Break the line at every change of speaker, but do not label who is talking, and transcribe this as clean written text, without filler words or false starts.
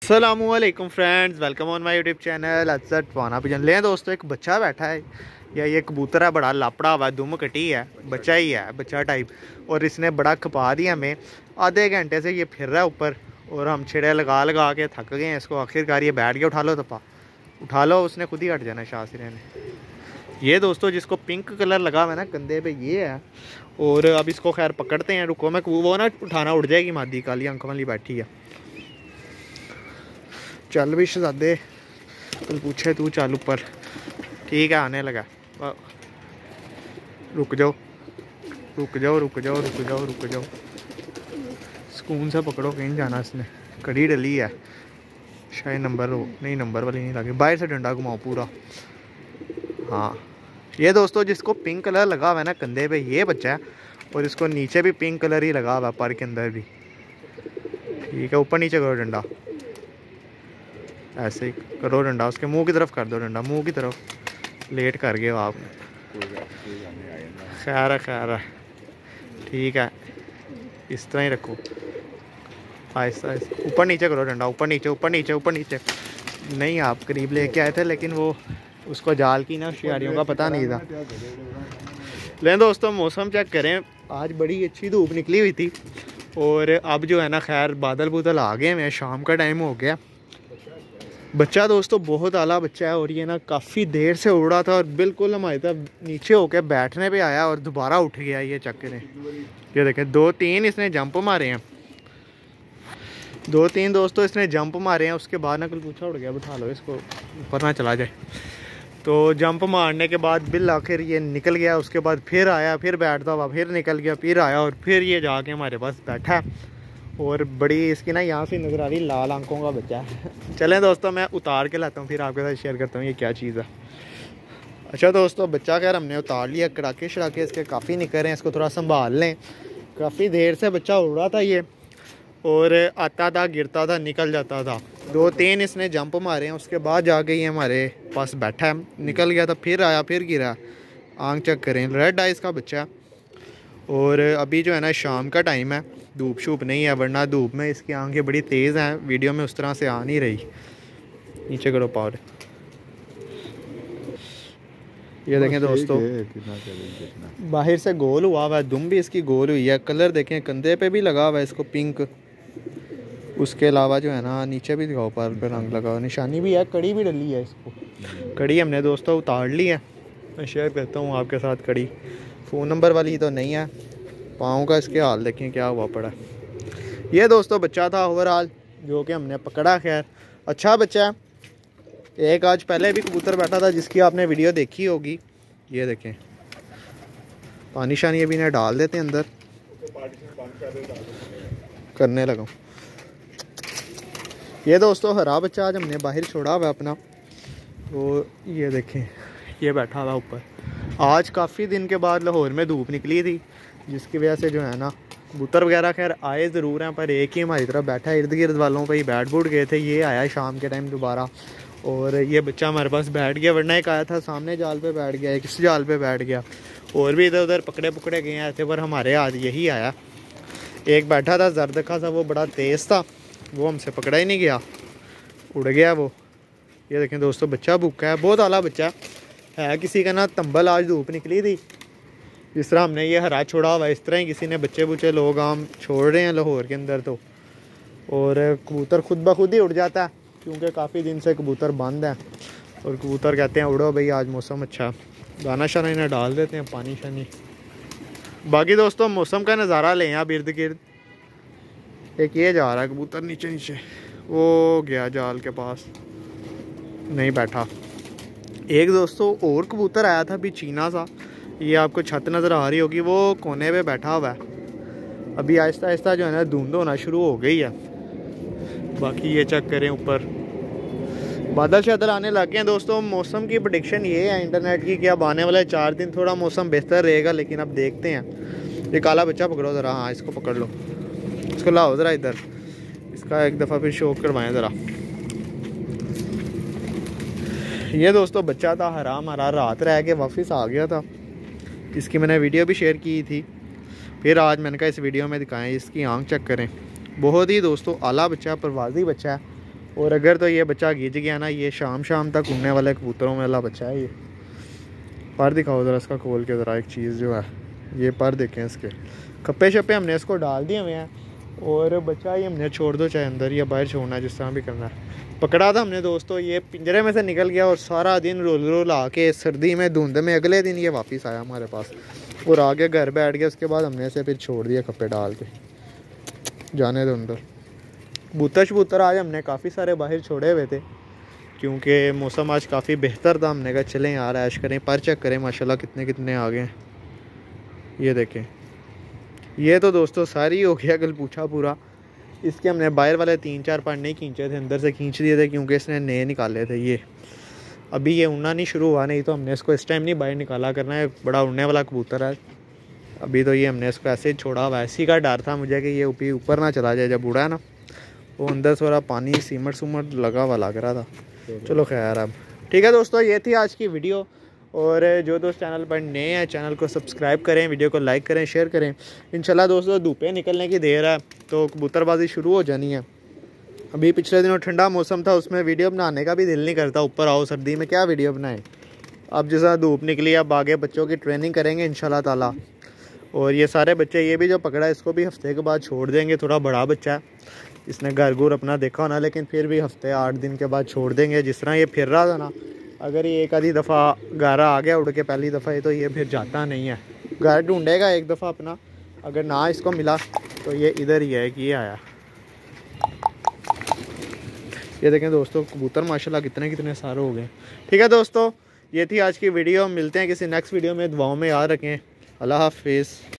अस्सलामुअलैकुम friends, welcome on my YouTube channel अजत वाना पिजन। ले दोस्तों, एक बच्चा बैठा है या ये कबूतर है, बड़ा लापड़ा हुआ है, दुम कटी है, बच्चा ही है, बच्चा टाइप। और इसने बड़ा खपा दिया हमें। आधे घंटे से ये फिर रहा है ऊपर और हम छिड़े लगा लगा के थक गए हैं इसको। आखिरकार ये बैठ गया। उठा लो तपा, उठा लो, उसने खुद ही हट जाना शासिरे ने। ये दोस्तों जिसको पिंक कलर लगा हुआ है ना कंधे पे, ये है। और अब इसको खैर पकड़ते हैं। रुको, मैं वो ना उठाना उड़ जाएगी, मादी काली आंखों वाली बैठी है। चल भी शहजादे, कल पूछे तू चल ऊपर। ठीक है, आने लगा। रुक जाओ रुक जाओ रुक जाओ रुक जाओ रुक जाओ, सुकून से पकड़ो, कहीं जाना इसने। कड़ी डली है शायद, नंबर हो नहीं, नंबर वाली नहीं लगी। बाहर से डंडा घुमाओ पूरा। हाँ, ये दोस्तों जिसको पिंक कलर लगा हुआ है ना कंधे पे, ये बच्चा है। और इसको नीचे भी पिंक कलर ही लगा हुआ है, पर के अंदर भी। ठीक है, ऊपर नीचे करो डंडा, ऐसे ही करो डंडा। उसके मुंह की तरफ कर दो डंडा, मुंह की तरफ। लेट कर गए हो आप। खैर है, खैर है, ठीक है, इस तरह ही रखो। आहिस्ता आहिस्ता ऊपर नीचे करो डंडा, ऊपर नीचे ऊपर नीचे ऊपर नीचे। नहीं, आप करीब लेके आए थे, लेकिन वो उसको जाल की ना होशियारियों का पता नहीं था। लेकिन दोस्तों मौसम चेक करें, आज बड़ी अच्छी धूप निकली हुई थी। और अब जो है ना, खैर बादल बुदल आ गए हैं, शाम का टाइम हो गया। बच्चा दोस्तों बहुत आला बच्चा है। और ये ना काफ़ी देर से उड़ा था और बिल्कुल हमारी तरफ नीचे होकर बैठने पे आया और दोबारा उठ गया। ये चक्कर है, ये देखें, 2-3 इसने जंप मारे हैं। 2-3 दोस्तों इसने जंप मारे हैं। उसके बाद ना कल पूछा उड़ गया। बिठा लो इसको, ऊपर ना चला जाए। तो जंप मारने के बाद बिल आखिर ये निकल गया। उसके बाद फिर आया, फिर बैठता हुआ, फिर निकल गया, फिर आया और फिर ये जाके हमारे पास बैठा। और बड़ी इसकी ना यहाँ से नज़र आ रही लाल आंखों का बच्चा है। चलें दोस्तों, मैं उतार के लाता हूँ, फिर आपके साथ शेयर करता हूँ ये क्या चीज़ है। अच्छा दोस्तों, बच्चा खैर हमने उतार लिया। कड़ाके शड़ाके इसके काफ़ी निकल रहे हैं, इसको थोड़ा संभाल लें। काफ़ी देर से बच्चा उड़ रहा था ये, और आता था, गिरता था, निकल जाता था। 2-3 इसने जंप मारे हैं। उसके बाद जाके ये हमारे पास बैठा है। निकल गया था, फिर आया, फिर गिरा। आंख चेक करें, रेड आइज़ का बच्चा है। और अभी जो है ना, शाम का टाइम है, धूप शूप नहीं है, वरना धूप में इसकी आंखें बड़ी तेज़ हैं। वीडियो में उस तरह से आ नहीं रही। नीचे करो पावर। ये देखें दोस्तों, बाहर से गोल हुआ हुआ है, दुम भी इसकी गोल हुई है। कलर देखें, कंधे पे भी लगा हुआ है इसको पिंक। उसके अलावा जो है ना, नीचे भी दिखाओ, पर पे रंग लगा हुआ, निशानी भी है, कड़ी भी डली है इसको। कड़ी हमने दोस्तों उतार ली है। मैं शेयर करता हूँ आपके साथ कड़ी। फ़ोन नंबर वाली तो नहीं है। पाँव का इसके हाल देखें क्या हुआ पड़ा। ये दोस्तों बच्चा था ओवरऑल, जो कि हमने पकड़ा। खैर अच्छा बच्चा है। एक आज पहले भी कबूतर बैठा था जिसकी आपने वीडियो देखी होगी। ये देखें, पानी शानी अभी ना डाल देते हैं अंदर, करने लगा। ये दोस्तों हरा बच्चा आज हमने बाहर छोड़ा हुआ अपना। तो ये देखें, ये बैठा हुआ ऊपर। आज काफ़ी दिन के बाद लाहौर में धूप निकली थी, जिसकी वजह से जो है ना, कबूतर वगैरह खैर आए ज़रूर हैं, पर एक ही हमारी तरफ बैठा है। इर्द गिर्द वालों पे ही बैठ बूट गए थे। ये आया शाम के टाइम दोबारा, और ये बच्चा हमारे पास बैठ गया। वरना एक आया था सामने जाल पे बैठ गया, एक इस जाल पे बैठ गया, और भी इधर उधर पकड़े पकड़े गए हैं ऐसे। पर हमारे हाथ यही आया। एक बैठा था जरदखा सा, वो बड़ा तेज़ था, वो हमसे पकड़ा ही नहीं गया, उड़ गया वो। ये देखें दोस्तों, बच्चा भूखा है, बहुत आला बच्चा है। किसी का ना तंबल, आज धूप निकली थी, जिस तरह हमने ये हरा छोड़ा हुआ, इस तरह ही किसी ने बच्चे बुच्चे लोग आम छोड़ रहे हैं लाहौर के अंदर तो। और कबूतर खुद ब खुद ही उड़ जाता है, क्योंकि काफ़ी दिन से कबूतर बंद है। और कबूतर कहते हैं उड़ो भाई, आज मौसम अच्छा। दाना शाना इन्हें डाल देते हैं, पानी शानी। बाकी दोस्तों मौसम का नज़ारा लें आप इर्द गिर्द। एक ये जा रहा है कबूतर नीचे नीचे, वो गया जाल के पास, नहीं बैठा। एक दोस्तों और कबूतर आया था अभी, चीना सा। ये आपको छत नज़र आ रही होगी, वो कोने पे बैठा हुआ है। अभी आहिस्ता आहिस्ता जो है ना, धुंध होना शुरू हो गई है। बाकी ये चेक करें, ऊपर बादल शादल आने लग गए हैं दोस्तों। मौसम की प्रेडिक्शन ये है इंटरनेट की कि अब आने वाले 4 दिन थोड़ा मौसम बेहतर रहेगा, लेकिन अब देखते हैं। ये काला बच्चा पकड़ो ज़रा, हाँ इसको पकड़ लो, इसको लाओ ज़रा इधर, इसका एक दफ़ा फिर शौक करवाएं ज़रा। ये दोस्तों बच्चा था हरा, हमारा रात रह के वापस आ गया था। इसकी मैंने वीडियो भी शेयर की थी, फिर आज मैंने कहा इस वीडियो में दिखाएं। इसकी आंख चेक करें, बहुत ही दोस्तों आला बच्चा है, परवाजी बच्चा है। और अगर तो ये बच्चा गिज गया ना, ये शाम तक उड़ने वाले कबूतरों में वाला बच्चा है। ये पर दिखाओ ज़रा इसका खोल के ज़रा एक चीज़ जो है, ये पर देखें इसके खप्पे शप्पे हमने इसको डाल दिए हुए हैं। और बच्चा ये हमने छोड़ दो, चाहे अंदर या बाहर छोड़ना है, जिस तरह भी करना है। पकड़ा था हमने दोस्तों, ये पिंजरे में से निकल गया और सारा दिन रोल आके सर्दी में धुंध में अगले दिन ये वापस आया हमारे पास और आगे घर बैठ गया। उसके बाद हमने इसे फिर छोड़ दिया खप्पे डाल के, जाने दो अंदर। कबूतर आज हमने काफ़ी सारे बाहर छोड़े हुए थे क्योंकि मौसम आज काफ़ी बेहतर था। हमने कहा चलें यार ऐश करें, पर चेक करें माशाल्लाह कितने आ गए हैं। ये देखें, ये तो दोस्तों सारी हो गया कल पूछा पूरा। इसके हमने बाहर वाले 3-4 पर नहीं खींचे थे, अंदर से खींच दिए थे क्योंकि इसने नए निकाले थे। ये अभी ये उड़ना नहीं शुरू हुआ, नहीं तो हमने इसको इस टाइम नहीं बाहर निकाला करना है। बड़ा उड़ने वाला कबूतर है। अभी तो ये हमने इसको ऐसे ही छोड़ा हुआ। ऐसी का डर था मुझे कि ये ऊपर ना चला जाए। जब उड़ा है ना, वो अंदर से थोड़ा पानी सीमट लगा हुआ लग रहा था। चलो खैर, अब ठीक है दोस्तों, ये थी आज की वीडियो। और जो दोस्त चैनल पर नए हैं, चैनल को सब्सक्राइब करें, वीडियो को लाइक करें, शेयर करें। इंशाल्लाह दोस्तों धूपें निकलने की देर है तो कबूतरबाजी शुरू हो जानी है। अभी पिछले दिनों ठंडा मौसम था, उसमें वीडियो बनाने का भी दिल नहीं करता। ऊपर आओ सर्दी में क्या वीडियो बनाएं। अब जैसा धूप निकली, अब आगे बच्चों की ट्रेनिंग करेंगे इंशाल्लाह ताला। और ये सारे बच्चे, ये भी जो पकड़ा है इसको भी हफ्ते के बाद छोड़ देंगे। थोड़ा बड़ा बच्चा है, इसने घर घूर अपना देखा होना, लेकिन फिर भी हफ्ते 8 दिन के बाद छोड़ देंगे। जिस तरह ये फिर रहा था ना, अगर ये एक आधी दफ़ा घर आ गया उड़ के पहली दफ़ा ही, तो ये फिर जाता नहीं है। घर ढूंढेगा एक दफ़ा अपना, अगर ना इसको मिला तो ये इधर ही है कि ये आया। ये देखें दोस्तों, कबूतर माशाल्लाह कितने सारे हो गए। ठीक है दोस्तों, ये थी आज की वीडियो। मिलते हैं किसी नेक्स्ट वीडियो में। दुआओं में याद रखें। अल्लाह हाफिज़।